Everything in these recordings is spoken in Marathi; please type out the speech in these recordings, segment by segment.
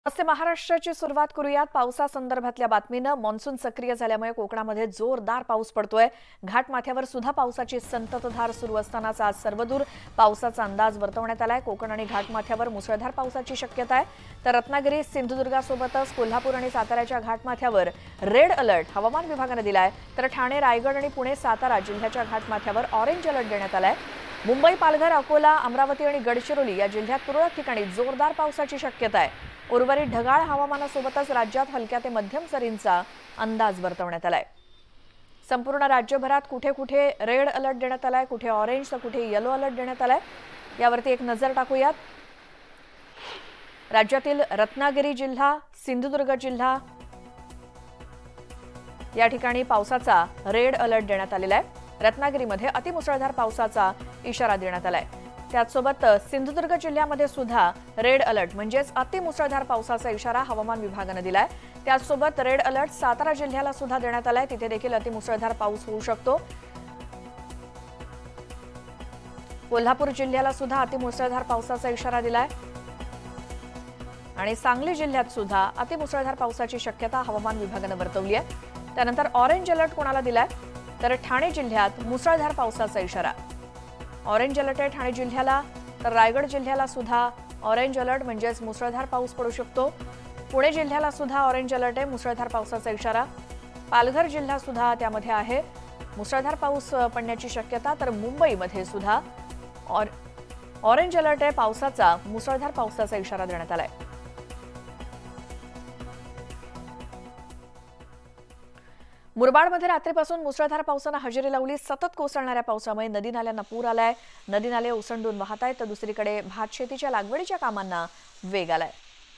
असे महाराष्ट्राची सुरुवात करूयात पावसासंदर्भातल्या बातमीनं। मान्सून सक्रिय झाल्यामुळे कोकणामध्ये जोरदार पाऊस पडतोय। घाटमाथ्यावर सुद्धा पावसाची संततधार सुरू असतानाच आज सर्वदूर पावसाचा अंदाज वर्तवण्यात आलाय। कोकण आणि घाटमाथ्यावर मुसळधार पावसाची शक्यता आहे, तर रत्नागिरी सिंधुदुर्गासोबतच कोल्हापूर आणि साताऱ्याच्या घाटमाथ्यावर रेड अलर्ट हवामान विभागाने दिलाय, तर ठाणे, रायगड आणि पुणे, सातारा जिल्ह्याच्या घाटमाथ्यावर ऑरेंज अलर्ट देण्यात आलाय। मुंबई, पालघर, अकोला, अमरावती आणि गडचिरोली या जिल्ह्यात तुरळक ठिकाणी जोरदार पावसाची शक्यता आहे। उर्वरित ढगाळ हवामानासोबतच राज्यात हलक्या ते मध्यम सरींचा अंदाज वर्तवण्यात आलाय। संपूर्ण राज्यभरात कुठे कुठे रेड अलर्ट देण्यात आलाय, कुठे ऑरेंज तर कुठे येलो अलर्ट देण्यात आलाय, यावरती एक नजर टाकूयात। राज्यातील रत्नागिरी जिल्हा, सिंधुदुर्ग जिल्हा या ठिकाणी पावसाचा रेड अलर्ट देण्यात आलेला आहे। रत्नागिरीमध्ये अतिमुसळधार पावसाचा इशारा देण्यात आलाय। त्याचसोबत सिंधुदुर्ग जिल्ह्यामध्ये सुद्धा रेड अलर्ट म्हणजेच अतिमुसळधार पावसाचा इशारा हवामान विभागाने दिलाय। त्याचसोबत रेड अलर्ट सातारा जिल्ह्याला सुद्धा देण्यात आलाय, तिथे देखील अतिमुसळधार पाऊस होऊ शकतो। कोल्हापूर जिल्ह्याला सुद्धा अतिमुसळधार पावसाचा इशारा दिलाय आणि सांगली जिल्ह्यात सुद्धा अतिमुसळधार पावसाची शक्यता हवामान विभागाने वर्तवली आहे। त्यानंतर ऑरेंज अलर्ट कोणाला दिलाय, तर ठाणे जिल्ह्यात मुसळधार पावसाचा इशारा। ऑरेंज अलर्ट आहे ठाणे जिल्ह्याला, तर रायगड जिल्ह्याला सुद्धा ऑरेंज अलर्ट म्हणजेच मुसळधार पाऊस पडू शकतो। पुणे जिल्ह्याला सुद्धा ऑरेंज अलर्ट आहे, मुसळधार पावसाचा इशारा। पालघर जिल्हा सुद्धा त्यामध्ये आहे, मुसळधार पाऊस पडण्याची शक्यता। तर मुंबईमध्ये सुद्धा ऑरेंज अलर्ट आहे, पावसाचा मुसळधार पावसाचा इशारा देण्यात आलाय। मुरबाडमध्ये रात्रीपासून मुसळधार पावसाने हजेरी लावली। सतत कोसळणाऱ्या पावसामुळे नदी नाल्यांना पूर आलाय, नदी नाले ओसंडून वाहत आहेत, तर दुसरीकडे भात शेतीच्या लागवडीच्या कामांना वेग आलाय।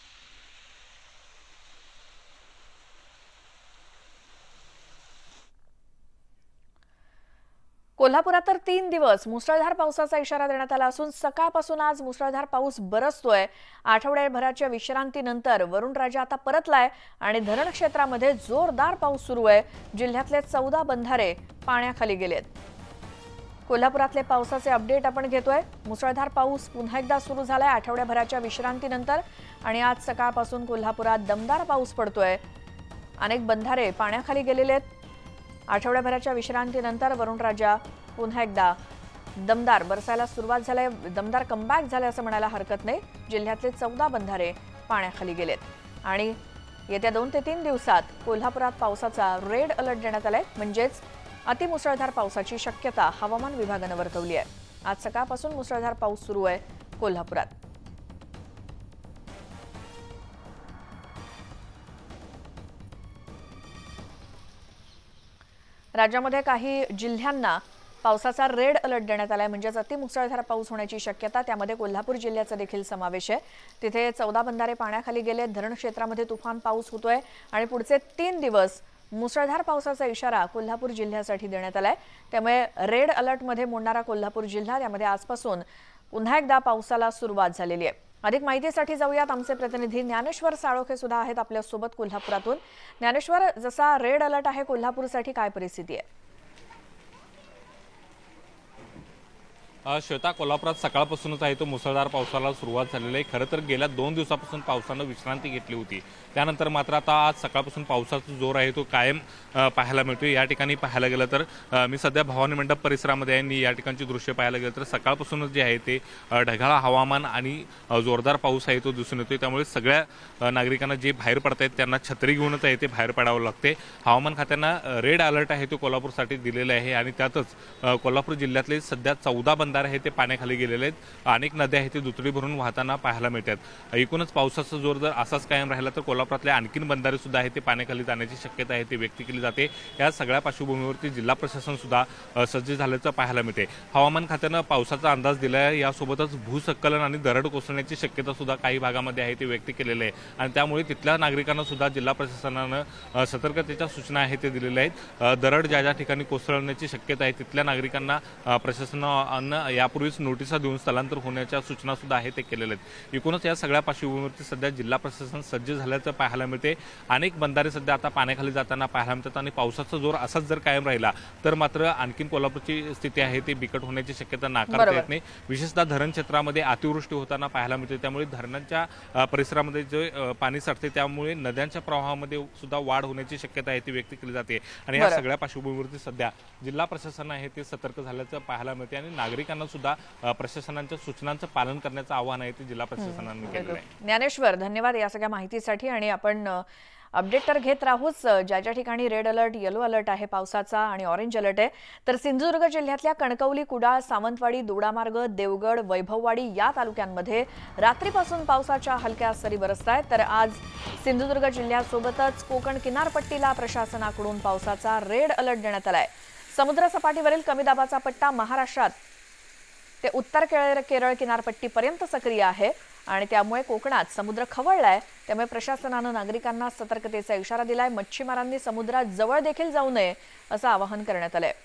कोल्हापुरात तर 3 दिवस मुसळधार पावसाचा इशारा देण्यात आला असून सकाळपासून आज मुसळधार पाऊस बरसतोय। आठवड्याभराच्या विश्रांतीनंतर वरुणराजा आता परतलाय आणि धरण क्षेत्रामध्ये जोरदार पाऊस सुरू आहे। जिल्ह्यातले 14 बंधारे पाण्याखाली गेलेत। कोल्हापुरातले पावसाचे अपडेट आपण घेतोय। मुसळधार पाऊस पुन्हा एकदा सुरू झालाय आठवड्याभराच्या विश्रांतीनंतर आणि आज सकाळपासून कोल्हापुरात दमदार पाऊस पडतोय। अनेक बंधारे पाण्याखाली गेलेले आहेत। आठवड्याभराच्या विश्रांतीनंतर वरुणराजा पुन्हा एकदा दमदार बरसायला सुरुवात झाली, दमदार कमबॅक झाले असं म्हणायला हरकत नाही। जिल्ह्यातले 14 बंधारे पाण्याखाली गेलेत आणि येत्या 2 ते 3 दिवसात कोल्हापुरात पावसाचा रेड अलर्ट देण्यात आलाय, म्हणजेच अतिमुसळधार पावसाची शक्यता हवामान विभागाने वर्तवली आहे। आज सकाळपासून मुसळधार पाऊस सुरू आहे कोल्हापुरात। राज्यामध्ये काही जिल्ह्यांना पावसाचा रेड अलर्ट देण्यात आलाय, म्हणजेच अतिमुसळधार पाऊस होण्याची शक्यता। त्यामध्ये कोल्हापूर जिल्ह्याचा देखील समावेश आहे। तिथे 14 बंधारे पाण्याखाली गेले, धरण क्षेत्रामध्ये तुफान पाऊस होतोय आणि पुढचे 3 दिवस मुसळधार पावसाचा इशारा कोल्हापूर जिल्ह्यासाठी देण्यात आलाय। त्यामुळे रेड अलर्टमध्ये मोडणारा कोल्हापूर जिल्हा, त्यामध्ये आजपासून पुन्हा एकदा पावसाला सुरुवात झालेली आहे। अधिक माहितीसाठी जाऊयात, आमचे प्रतिनिधी ज्ञानेश्वर साळोखे सुद्धा आहेत आपल्या सोबत कोल्हापुरातून। ज्ञानेश्वर, जसा रेड अलर्ट आहे कोल्हापूरसाठी, काय परिस्थिती आहे? श्वेता, कोल्हापुरात सकाळपासूनच आहे तो मुसळधार पावसाला सुरुवात झालेली आहे। खरं तर गेल्या 2 दिवसापासून पावसानं विश्रांती घेतली होती, त्यानंतर मात्र आता आज सकाळपासून पावसाचा जोर आहे तो कायम पाहायला मिळतो। या ठिकाणी पाहायला गेलं तर मी सध्या भवानी मंडप परिसरामध्ये आहे आणि या ठिकाणची दृश्य पाहायला गेलं तर सकाळपासूनच जे आहे ते ढगाळ हवामान आणि जोरदार पाऊस आहे तो दिसून येतोय। त्यामुळे सगळ्या नागरिकांना जे बाहेर पडतायत त्यांना छत्री घेऊनच आहे ते बाहेर पडावं लागते। हवामान खात्यानं रेड अलर्ट आहे तो कोल्हापूरसाठी दिलेला आहे आणि त्यातच कोल्हापूर जिल्ह्यातले सध्या 14 बंधारे आहे ते पाण्याखाली गेलेले आहेत। अनेक नद्या आहेत ते दुथडी भरून वाहताना पाहायला मिळतात। एकूणच पावसाचा जोर जर असाच कायम राहिला तर कोल्हापुरातले आणखीन बंधारे सुद्धा आहे ते पाण्याखाली जाण्याची शक्यता आहे ती व्यक्त केली जाते। या सगळ्या पार्श्वभूमीवरती जिल्हा प्रशासन सुद्धा सज्ज झाल्याचं पाहायला मिळते। हवामान खात्यानं पावसाचा अंदाज दिला आहे, यासोबतच भूस्खलन आणि दरड कोसळण्याची शक्यता सुद्धा काही भागामध्ये आहे ती व्यक्त केलेली आहे आणि त्यामुळे तिथल्या नागरिकांना सुद्धा जिल्हा प्रशासनानं सतर्कतेच्या सूचना आहेत ते दिलेल्या आहेत। दरड ज्या ज्या ठिकाणी कोसळण्याची शक्यता आहे तिथल्या नागरिकांना प्रशासनानं यापूर्वीच नोटिसा देऊन स्थलांतर होण्याच्या सूचना सुद्धा आहेत ते केलेल्या आहेत। एकूणच या सगळ्या पार्श्वभूमीवरती सध्या जिल्हा प्रशासन सज्ज झाल्याचं पाहायला मिळते। अनेक बंधारे सध्या आता पाण्याखाली जाताना पाहायला मिळतात आणि पावसाचा जोर असाच जर कायम राहिला तर मात्र आणखीन कोल्हापूरची स्थिती आहे ती बिकट होण्याची शक्यता नाकारता येत नाही। विशेषतः धरण क्षेत्रामध्ये अतिवृष्टी होताना पाहायला मिळते, त्यामुळे धरणांच्या परिसरामध्ये जे पाणी साठते त्यामुळे नद्यांच्या प्रवाहामध्ये सुद्धा वाढ होण्याची शक्यता आहे ती व्यक्त केली जाते। आणि या सगळ्या पार्श्वभूमीवरती सध्या जिल्हा प्रशासन आहे ते सतर्क झाल्याचं पाहायला मिळते आणि नागरिकांना सुद्धा प्रशासनाच्या सूचनांचं पालन करण्याचं आवाहन आहे ते जिल्हा प्रशासनाने केलेलं आहे। ज्ञानेश्वर, धन्यवाद या सगळ्या माहितीसाठी। आणि आपण अपडेट तर घेत राहूच, ज्या ज्या ठिकाणी रेड अलर्ट, येलो अलर्ट आहे पावसाचा आणि ऑरेंज अलर्ट आहे, तर सिंधुदुर्ग जिल्ह्यातल्या कणकवली, कुडाळ, सावंतवाडी, दोडामार्ग, देवगड, वैभववाडी या तालुक्यांमध्ये रात्रीपासून पावसाच्या हलक्या सरी बरसत आहेत। तर आज सिंधुदुर्ग जिल्ह्यासोबतच कोकण किनारपट्टीला प्रशासनाकडून पावसाचा रेड अलर्ट देण्यात आलाय। समुद्र सपाटीवरील कमी दाबाचा पट्टा महाराष्ट्रात ते उत्तर केरळ किनारपट्टीपर्यंत सक्रिय आहे आणि त्यामुळे कोकणात समुद्र खवळलाय। त्यामुळे प्रशासनानं नागरिकांना सतर्कतेचा इशारा दिलाय। मच्छीमारांनी समुद्रात जवळ देखील जाऊ नये असं आवाहन करण्यात आलंय।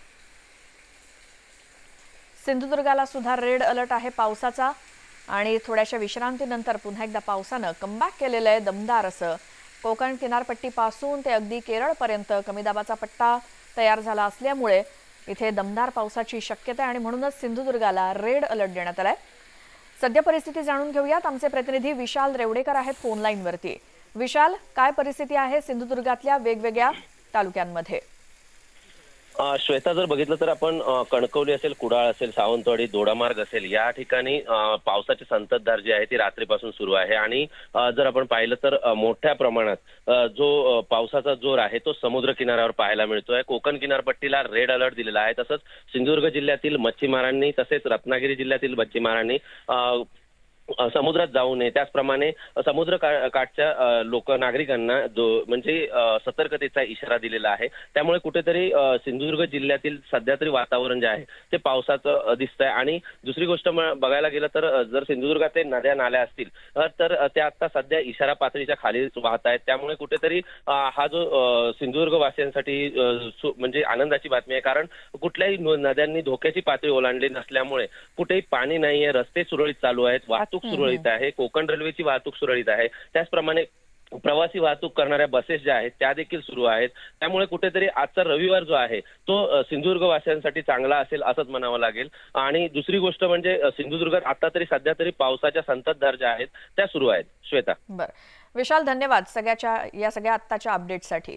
सिंधुदुर्गाला सुद्धा रेड अलर्ट आहे पावसाचा आणि थोड्याशा विश्रांतीनंतर पुन्हा एकदा पावसानं कमबॅक केलेलं आहे दमदार असं। कोकण किनारपट्टीपासून ते अगदी केरळपर्यंत कमी दाबाचा पट्टा तयार झाला असल्यामुळे इथे दमदार पावसाची शक्यता आहे आणि म्हणूनच सिंधुदुर्गाला रेड अलर्ट देण्यात आलाय। सध्या परिस्थिती जाणून घेऊयात, आमचे प्रतिनिधी विशाल रेवडेकर आहेत फोन लाईन वरती। विशाल, काय परिस्थिती आहे सिंधुदुर्गातल्या वेगवेगळ्या तालुक्यांमध्ये? श्वेता, जर बघितलं तर आपण कणकवली असेल, कुडाळ असेल, सावंतवाडी, दोडामार्ग असेल या ठिकाणी पावसाची संततधार जी आहे ती रात्रीपासून सुरू आहे आणि जर आपण पाहिलं तर मोठ्या प्रमाणात जो पावसाचा जोर आहे तो समुद्र किनाऱ्यावर पाहायला मिळतोय। कोकण किनारपट्टीला रेड अलर्ट दिलेला आहे। तसंच सिंधुदुर्ग जिल्ह्यातील मच्छीमारांनी तसेच रत्नागिरी जिल्ह्यातील मच्छीमारांनी समुद्रात जाऊ नये, त्याचप्रमाणे समुद्र काठच्या नागरिकांना म्हणजे सतर्कतेचा इशारा दिलेला आहे। त्यामुळे कुठेतरी सिंधुदुर्ग जिल्ह्यातील सध्या तरी वातावरण जे आहे ते पावसाचं दिसतंय। आणि दुसरी गोष्ट बघायला गेलं तर जर सिंधुदुर्गात नद्या नाल्या असतील तर त्या आता सध्या इशारा पातळीच्या खाली वाहत आहेत। त्यामुळे कुठेतरी हा जो सिंधुदुर्ग वासियांसाठी म्हणजे आनंदाची बातमी आहे, कारण कुठल्याही नद्यांनी धोक्याची पातळी ओलांडली नसल्यामुळे कुठेही पाणी नाहीये, रस्ते सुरळीत चालू आहेत, वाहतूक सुरळीत आहे, कोकण रेल्वेची वाहतूक सुरळीत आहे, त्याचप्रमाणे प्रवासी वाहतूक करणाऱ्या बसेस ज्या आहेत त्या देखील सुरू आहेत। त्यामुळे कुठेतरी आजचा रविवार जो आहे तो सिंधुदुर्ग वासियांसाठी चांगला असेल असंच म्हणावं लागेल। आणि दुसरी गोष्ट म्हणजे सिंधुदुर्गात आता तरी सध्या तरी पावसाच्या संततधार ज्या आहेत त्या सुरू आहेत। श्वेता, बरं विशाल, धन्यवाद या सगळ्या आत्ताच्या अपडेटसाठी।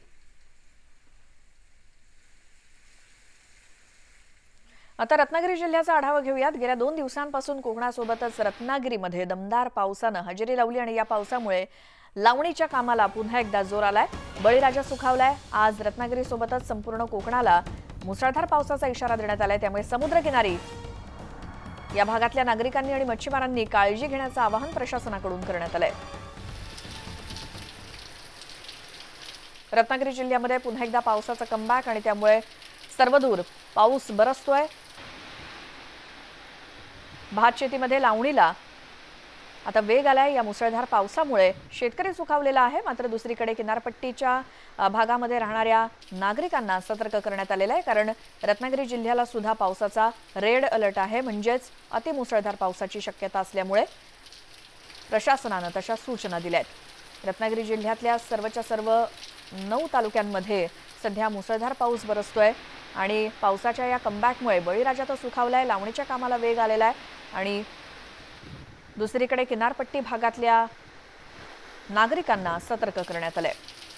आता रत्नागिरी जिल्ह्याचा आढावा घेऊयात। गेल्या 2 दिवसांपासून कोकणासोबतच रत्नागिरीमध्ये दमदार पावसानं हजेरी लावली आणि या पावसामुळे लावणीच्या कामाला पुन्हा एकदा जोर आलाय। बळीराजा सुखावलाय। आज रत्नागिरीसोबतच संपूर्ण कोकणाला मुसळधार पावसाचा इशारा देण्यात आलाय। त्यामुळे समुद्रकिनारी या भागातल्या नागरिकांनी आणि मच्छीमारांनी काळजी घेण्याचं आवाहन प्रशासनाकडून करण्यात आलंय। रत्नागिरी जिल्ह्यामध्ये पुन्हा एकदा पावसाचा कमबॅक आणि त्यामुळे सर्वदूर पाऊस बरसतोय। भात शेतीमध्ये लावणीला आता वेग आलाय। या मुसळधार पावसामुळे शेतकरी सुखावलेला आहे, मात्र दुसरीकडे किनारपट्टीच्या भागामध्ये राहणाऱ्या नागरिकांना सतर्क करण्यात आलेलं आहे, कारण रत्नागिरी जिल्ह्याला सुद्धा पावसाचा रेड अलर्ट आहे, म्हणजेच अतिमुसळधार पावसाची शक्यता असल्यामुळे प्रशासनानं तशा सूचना दिल्या आहेत। रत्नागिरी जिल्ह्यातल्या सर्वच्या सर्व 9 तालुक्यांमध्ये सध्या मुसळधार पाऊस बरसतोय आणि पावसाच्या या कमबॅकमुळे बळीराजा तर सुखावलाय, लावणीच्या कामाला वेग आलेला आहे आणि दुसरीकडे किनारपट्टी भागातल्या नागरिकांना सतर्क करण्यात आलंय।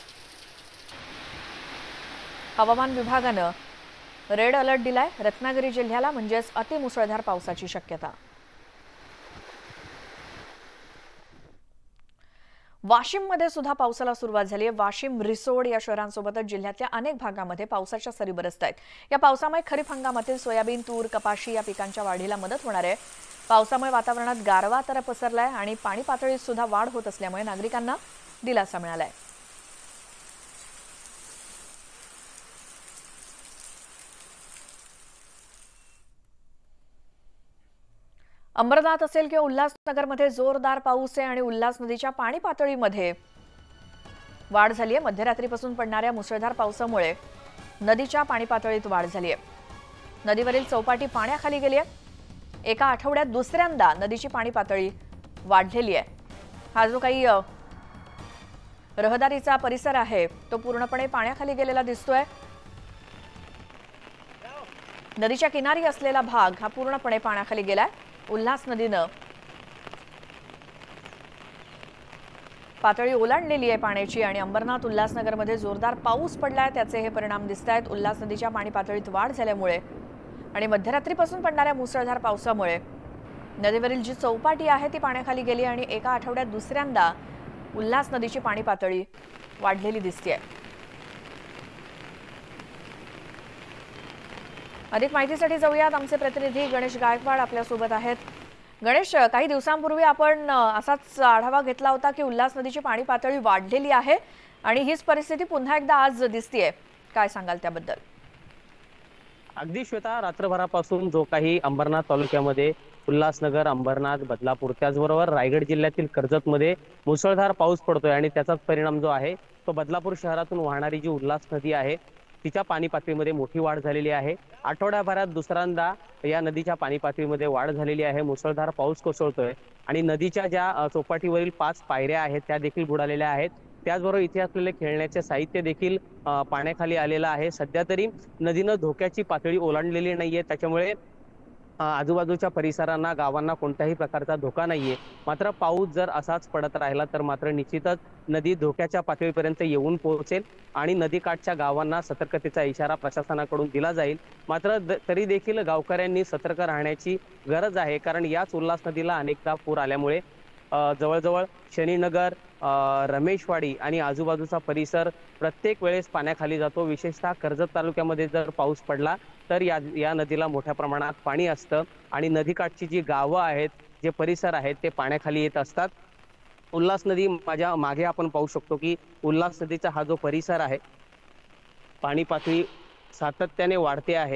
हवामान विभागानं रेड अलर्ट दिलाय रत्नागिरी जिल्ह्याला, म्हणजेच अतिमुसळधार पावसाची शक्यता। वाशिममध्ये सुद्धा पावसाला सुरुवात झाली आहे। वाशिम, रिसोड या शहरांसोबतच जिल्ह्यातल्या अनेक भागामध्ये पावसाच्या सरी बरसत आहेत। या पावसामुळे खरीप हंगामातील सोयाबीन, तूर, कपाशी या पिकांच्या वाढीला मदत होणार आहे। पावसामुळे वातावरणात गारवा तर पसरलाय आणि पाणी पातळीत सुद्धा वाढ होत असल्यामुळे नागरिकांना दिलासा मिळालाय। अंबरनाथ असेल किंवा उल्हासनगरमध्ये जोरदार पाऊस आहे आणि उल्हास नदीच्या पाणी पातळीमध्ये वाढ झाली आहे। मध्यरात्रीपासून पडणाऱ्या मुसळधार पावसामुळे नदीच्या पाणी पातळीत वाढ झाली आहे। नदीवरील चौपाटी पाण्याखाली गेली आहे। एका आठवड्यात दुसऱ्यांदा नदीची पाणी पातळी वाढलेली आहे। हा जो काही रहदारीचा परिसर आहे तो पूर्णपणे पाण्याखाली गेलेला दिसतोय। नदीच्या किनारी असलेला भाग हा पूर्णपणे पाण्याखाली गेलाय। उल्हास नदीनं पातळी ओलांडलेली आहे पाण्याची आणि अंबरनाथ उल्हासनगरमध्ये जोरदार पाऊस पडलाय, त्याचे हे परिणाम दिसतायत। उल्हास नदीच्या पाणी पातळीत वाढ झाल्यामुळे आणि मध्यरात्रीपासून पडणाऱ्या मुसळधार पावसामुळे नदीवरील जी चौपाटी आहे ती पाण्याखाली गेली आणि एका आठवड्यात दुसऱ्यांदा उल्हास नदीची पाणी पातळी वाढलेली दिसतेय। अधिक माहितीसाठी जाऊयात, आमचे प्रतिनिधी गणेश गायकवाड आपल्या सोबत आहेत। गणेश, काही दिवसांपूर्वी आपण असाच आढावा घेतला होता की उल्हास नदीची पाणी पातळी वाढलेली आहे आणि हीच परिस्थिती पुन्हा एकदा आज दिसतेय, काय सांगाल त्याबद्दल? अगदी श्वेता, रात्रभरापासून जो काही अंबरनाथ तालुक्यामध्ये उल्हासनगर, अंबरनाथ, बदलापूर त्याचबरोबर रायगड जिल्ह्यातील कर्जतमध्ये मुसळधार पाऊस पडतोय आणि त्याचाच परिणाम जो आहे तो बदलापूर शहरातून वाहणारी जी उल्हास नदी आहे तिच्या पाणी पातळीमध्ये मोठी वाढ झालेली आहे। आठवड्याभरात दुसऱ्यांदा या नदीच्या पाणी पातळीमध्ये वाढ झालेली आहे। मुसळधार पाऊस कोसळतोय आणि नदीच्या ज्या चौपाटीवरील 5 पायऱ्या आहेत त्या देखील बुडालेल्या आहेत। त्याचबरोबर इथे असलेले खेळण्याचे साहित्य देखील पाण्याखाली आलेलं आहे। सध्या तरी नदीनं धोक्याची पातळी ओलांडलेली नाहीये, त्याच्यामुळे आजूबाजूच्या परिसरांना, गावांना कोणत्याही प्रकारचा धोका नाहीये। मात्र पाऊस जर असाच पडत राहिला तर मात्र निश्चितच नदी धोक्याच्या पातळीपर्यंत येऊन पोहोचेल आणि नदीकाठच्या गावांना सतर्कतेचा इशारा प्रशासनाकडून दिला जाईल। मात्र तरी देखील गावकऱ्यांनी सतर्क राहण्याची गरज आहे, कारण याच उल्हास नदीला अनेकदा पूर आल्यामुळे जवळजवळ शनीनगर, रमेशवाडी आणि आजूबाजूचा परिसर प्रत्येक वेळेस पाण्याखाली जातो। विशेषतः कर्जत तालुक्यामध्ये जर पाऊस पडला तर या नदीला मोठ्या प्रमाणात पाणी असतं आणि नदीकाठची जी गावं आहेत, जे परिसर आहेत ते पाण्याखाली येत असतात। उल्हास नदी माझ्या मागे आपण पाहू शकतो की उल्हास नदीचा हा जो परिसर आहे पाणी पातळी सातत्याने वाढते आहे।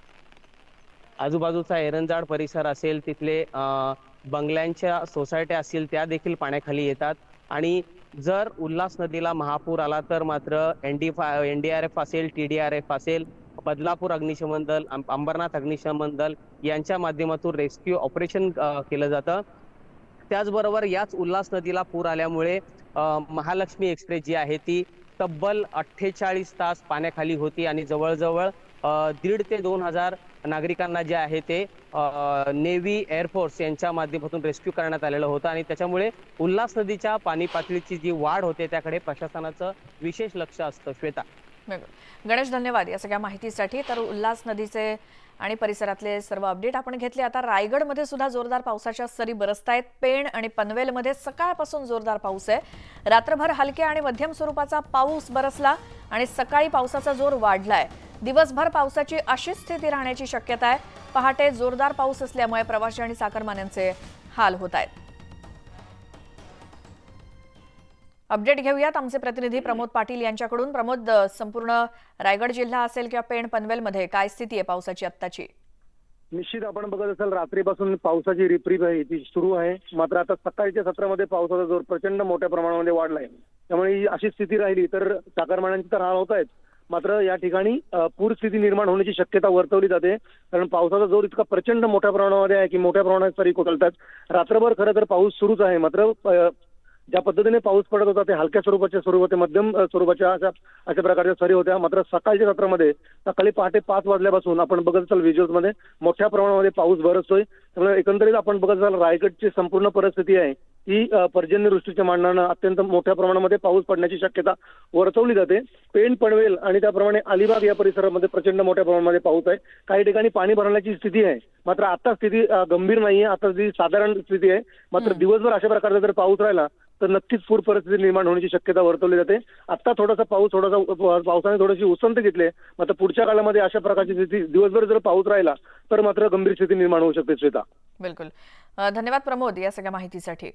आजूबाजूचा एरंजाड परिसर असेल, तिथले बंगल्यांच्या सोसायट्या असतील त्या देखील पाण्याखाली येतात आणि जर उल्हास नदीला महापूर आला तर मात्र NDRF असेल, TDRF असेल, बदलापूर अग्निशमन दल, अंबरनाथ अग्निशमन दल यांच्या माध्यमातून रेस्क्यू ऑपरेशन केलं जातं। त्याचबरोबर याच उल्हास नदीला पूर आल्यामुळे महालक्ष्मी एक्सप्रेस जी आहे ती तब्बल 48 तास पाण्याखाली होती आणि जवळजवळ 1,500 ते 2,000 नागरिकांना जे आहे ते नेव्ही, एअरफोर्स यांच्या माध्यमातून रेस्क्यू करण्यात आलेलं होतं आणि त्याच्यामुळे उल्हास नदीच्या पाणी पातळीची जी वाढ होते त्याकडे प्रशासनाचं विशेष लक्ष असतं। श्वेता, गणेश, धन्यवाद या सगळ्या माहितीसाठी। तर उल्हास नदीचे आणि परिसरातले सर्व अपडेट आपण घेतले। आता रायगडमध्ये सुद्धा जोरदार पावसाच्या सरी बरसतायत। पेण आणि पनवेलमध्ये सकाळपासून जोरदार पाऊस आहे। रात्रभर हलक्या आणि मध्यम स्वरूपाचा पाऊस बरसला आणि सकाळी पावसाचा जोर वाढलाय। दिवसभर पावसाची अशीच स्थिती राहण्याची शक्यता आहे। पहाटे जोरदार पाऊस असल्यामुळे प्रवासी आणि चाकरमान्यांचे हाल होत आहेत। अपडेट घेऊयात आमचे प्रतिनिधी प्रमोद पाटील यांच्याकडून। प्रमोद, संपूर्ण रायगड जिल्हा असेल किंवा पेण, पनवेलमध्ये काय स्थिती आहे पावसाची आत्ताची? निश्चित आपण बघत असाल रात्रीपासून पावसाची रिपरिप आहे ती सुरू आहे। मात्र आता सकाळच्या सत्रामध्ये पावसाचा जोर प्रचंड मोठ्या प्रमाणामध्ये वाढलाय, त्यामुळे अशी स्थिती राहिली तर चाकरमान्यांचे तर हाल होत आहेत। मात्र या ठिकाणी पूरस्थिती निर्माण होण्याची शक्यता वर्तवली जाते, कारण पावसाचा जोर इतका प्रचंड मोठ्या प्रमाणामध्ये आहे की मोठ्या प्रमाणात सरी कोसळतात। रात्रभर खरं तर पाऊस सुरूच आहे, मात्र ज्या पद्धतीने पाऊस पडत होता ते हलक्या स्वरूपाच्या सुरू होते, मध्यम स्वरूपाच्या अशा प्रकारच्या सरी होत्या। मात्र सकाळच्या सत्रामध्ये सकाळी पहाटे 5 वाजल्यापासून आपण बघत असाल व्हिज्युअल्समध्ये मोठ्या प्रमाणामध्ये पाऊस बरसतोय। त्यामुळे एकंदरीत आपण बघत असाल रायगडची संपूर्ण परिस्थिती आहे ती पर्जन्यवृष्टीच्या मानानं अत्यंत मोठ्या प्रमाणामध्ये पाऊस पडण्याची शक्यता वर्तवली जाते। पेण, पनवेल आणि त्याप्रमाणे अलिबाग या परिसरामध्ये प्रचंड मोठ्या प्रमाणामध्ये पाऊस आहे। काही ठिकाणी पाणी भरण्याची स्थिती आहे, मात्र आता स्थिती गंभीर नाहीये, आता ती साधारण स्थिती आहे। मात्र दिवसभर अशा प्रकारचा जर पाऊस राहिला तर नक्कीच पूर परिस्थिती निर्माण होण्याची शक्यता वर्तवली जाते। आता पावसाने थोडीशी उसंत घेतली, मात्र पुढच्या काळामध्ये अशा प्रकारची स्थिती दिवसभर जर पाऊस राहिला तर मात्र गंभीर स्थिती निर्माण होऊ शकते। श्वेता, बिलकुल, धन्यवाद प्रमोद या सगळ्या माहितीसाठी।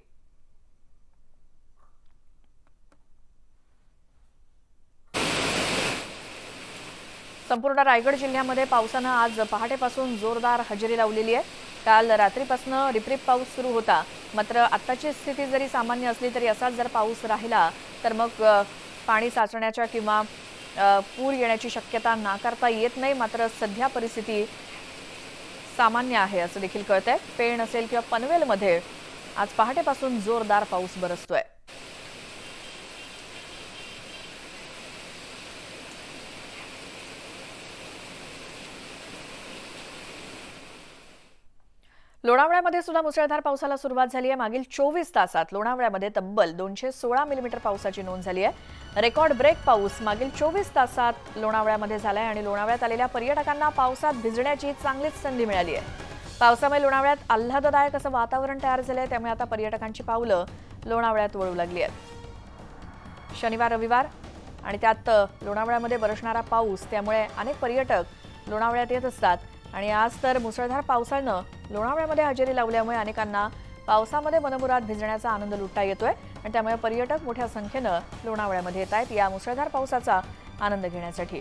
संपूर्ण रायगड जिल्ह्यामध्ये पावसानं आज पहाटेपासून जोरदार हजेरी लावलेली आहे। काल रात्रीपासून रिपरिप पाऊस सुरू होता, मात्र आत्ताची स्थिती जरी सामान्य असली तरी असाच जर पाऊस राहिला तर मग पाणी साचण्याच्या किंवा पूर येण्याची शक्यता नाकारता येत नाही। मात्र सध्या परिस्थिती सामान्य आहे असं देखील कळतंय। पेण असेल किंवा पनवेलमध्ये आज पहाटेपासून जोरदार पाऊस बरसतोय। लोणावळ्यामध्ये सुद्धा मुसळधार पावसाला सुरुवात झाली आहे। मागील 24 तासात लोणावळ्यामध्ये तब्बल 216 मिलीमीटर पावसाची नोंद झाली आहे। रेकॉर्ड ब्रेक पाऊस मागील 24 तासात लोणावळ्यामध्ये झालाय आणि लोणावळ्यात आलेल्या पर्यटकांना पावसात भिजण्याची चांगलीच संधी मिळाली आहे। पावसामुळे लोणावळ्यात आल्हाददायक असं वातावरण तयार झालंय, त्यामुळे आता पर्यटकांची पावलं लोणावळ्यात वळू लागली आहेत। शनिवार रविवार आणि त्यात लोणावळ्यामध्ये बरसणारा पाऊस, त्यामुळे अनेक पर्यटक लोणावळ्यात येत असतात आणि आज तर मुसळधार पावसानं लोणावळ्यामध्ये हजेरी लावल्यामुळे अनेकांना पावसामध्ये मनमुराद भिजण्याचा आनंद लुटता येतोय आणि त्यामुळे पर्यटक मोठ्या संख्येनं लोणावळ्यामध्ये येत आहेत या मुसळधार पावसाचा आनंद घेण्यासाठी।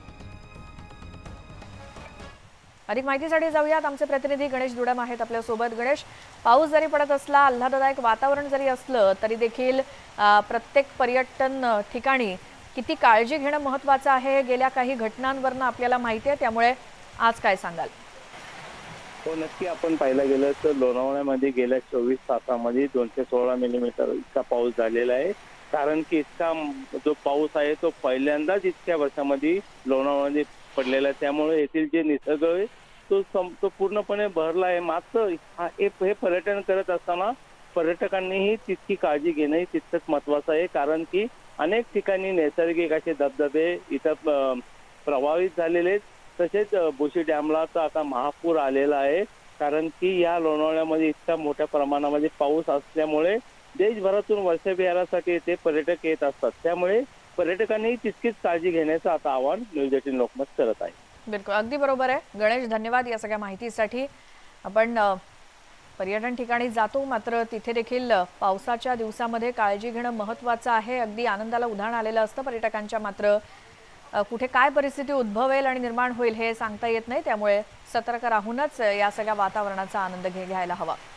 अधिक माहितीसाठी जाऊयात, आमचे प्रतिनिधी गणेश दुडम आहेत आपल्यासोबत। गणेश, पाऊस जरी पडत असला, आल्हाददायक वातावरण जरी असलं तरी देखील प्रत्येक पर्यटन ठिकाणी किती काळजी घेणं महत्त्वाचं आहे गेल्या काही घटनांवरनं आपल्याला माहिती आहे, त्यामुळे आज काय सांगाल? हो, नक्की आपण पाहायला गेलं तर लोणावळ्यामध्ये गेल्या 24 तासामध्ये 216 मिलीमीटर इतका पाऊस झालेला आहे। कारण की इतका जो पाऊस आहे तो पहिल्यांदाच इतक्या वर्षामध्ये लोणावळ्यामध्ये पडलेला आहे, त्यामुळे येथील जे निसर्ग आहे तो पूर्णपणे भरला आहे। मात्र हे पर्यटन करत असताना पर्यटकांनीही तितकी काळजी घेणं तितकंच महत्वाचं आहे, कारण की अनेक ठिकाणी नैसर्गिक असे धबधबे इथं प्रभावित झालेले आहेत। तसेच बोशी डॅमला तर आता महापूर आलेला आहे, कारण की या लोणावळ्यामध्ये इतक्या मोठ्या प्रमाणामध्ये पाऊस असल्यामुळे देशभरातून वर्षविहारासाठी येथे पर्यटक येत असतात, त्यामुळे पर्यटकांनी तितकीच काळजी घेण्याचं आता आवाहन न्यूज 18 लोकमत करत आहे। बिलकुल, अगदी बरोबर आहे गणेश, धन्यवाद या सगळ्या माहितीसाठी। आपण पर्यटन ठिकाणी जातो, मात्र तिथे देखील पावसाच्या दिवसामध्ये काळजी घेणं महत्त्वाचं आहे। अगदी आनंदाला उधाण आलेलं असतं पर्यटकांच्या, मात्र कुठे काय परिस्थिती उद्भवेल आणि निर्माण होईल हे सांगता येत नाही, त्यामुळे सतर्क राहूनच या सगळ्या वातावरणाचा आनंद घ्यायला हवा।